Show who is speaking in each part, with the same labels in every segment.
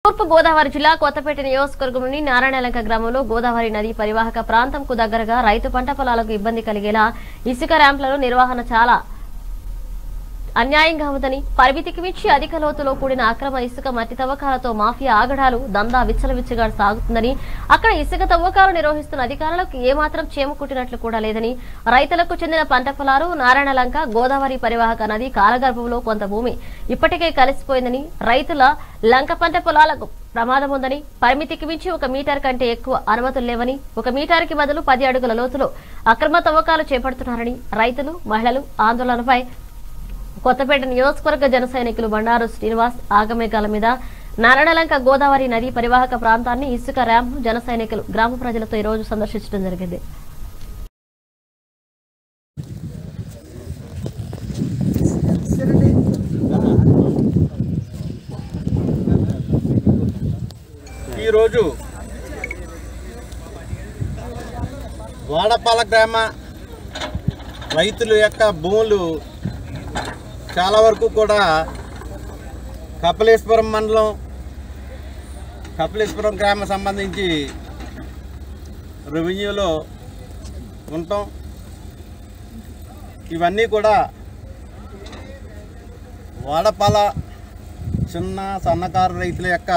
Speaker 1: తూర్పు గోదావరి జిల్లా కొత్తపేట నియోజకవర్గంలోని నారాయణలంక గ్రామంలో గోదావరి నది పరివాహక ప్రాంతంకు దగ్గరగా రైతు పంట పొలాలకు ఇబ్బంది కలిగేలా ఇసుక ర్యాంపుల నిర్వహణ చాలా అన్యాయంగా ఉందని, పరిమితికి మించి అధిక లోతులో కూడిన అక్రమ ఇసుక మట్టి తవ్వకాలతో మాఫియా ఆగడాలు దందా విచ్చలవిచ్చగా సాగుతుందని, అక్కడ ఇసుక తవ్వకాలు నిర్వహిస్తున్న అధికారులకు ఏమాత్రం చేమకుట్టినట్లు కూడా లేదని, రైతులకు చెందిన పంట పొలాలు నారాయణలంక గోదావరి పరివాహక నది కాలగర్భంలో కొంత భూమి ఇప్పటికే కలిసిపోయిందని, రైతుల లంక పంట పొలాలకు ప్రమాదం ఉందని, పరిమితికి మించి 1 మీటర్ కంటే ఎక్కువ అనుమతులు లేవని, 1 మీటర్కి బదులు 10 అడుగుల లోతులో అక్రమ తవ్వకాలు చేపడుతున్నారని రైతులు, మహిళలు ఆందోళనపై కొత్తపేట నియోజకవర్గ జన సైనికులు బండారు శ్రీనివాస్ ఆగమేఘాల మీద నారాయణలంక గోదావరి నది పరివాహక ప్రాంతాన్ని ఇసుక ర్యాంప్ జన సైనికులు గ్రామ ప్రజలతో ఈ రోజు సందర్శించడం జరిగింది.
Speaker 2: ఈరోజు వాడపాల గ్రామ రైతుల యొక్క భూములు చాలా వరకు కూడా కపిలేశ్వరం మండలం కపిలేశ్వరం గ్రామం సంబంధించి రెవెన్యూలో ఉంటాం. ఇవన్నీ కూడా వాడపాల చిన్న సన్నకారు రైతుల యొక్క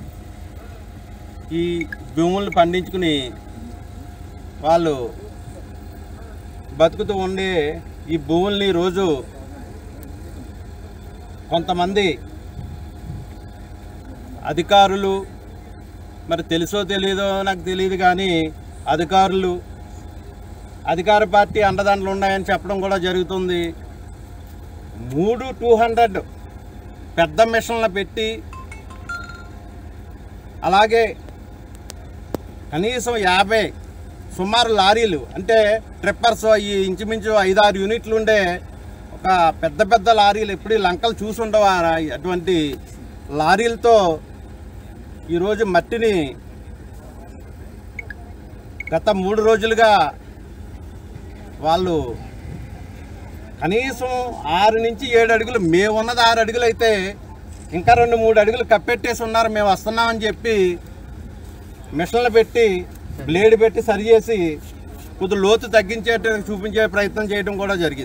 Speaker 2: ఈ భూములను పండించుకుని వాళ్ళు బతుకుతూ ఉండే ఈ భూముల్ని రోజు కొంతమంది అధికారులు, మరి తెలుసో తెలియదో నాకు తెలియదు కానీ అధికారులు అధికార పార్టీ అండదండలు ఉన్నాయని చెప్పడం కూడా జరుగుతుంది. 200 పెద్ద మిషన్లు పెట్టి, అలాగే కనీసం 50 సుమారు లారీలు, అంటే ట్రిప్పర్స్, ఈ ఇంచుమించు 5-6 యూనిట్లు ఉండే ఒక పెద్ద పెద్ద లారీలు, ఎప్పుడు లంకలు చూసి ఉండవా అటువంటి లారీలతో ఈరోజు మట్టిని గత 3 రోజులుగా వాళ్ళు కనీసం 6 నుంచి 7 అడుగులు, మేమున్నది 6 అడుగులు అయితే ఇంకా 2-3 అడుగులు కప్పెట్టేసి ఉన్నారు. మేము వస్తున్నామని చెప్పి మిషన్లు పెట్టి బ్లేడ్ పెట్టి సరిచేసి కొద్ది లోతు తగ్గించేట చూపించే ప్రయత్నం చేయడం కూడా జరిగింది.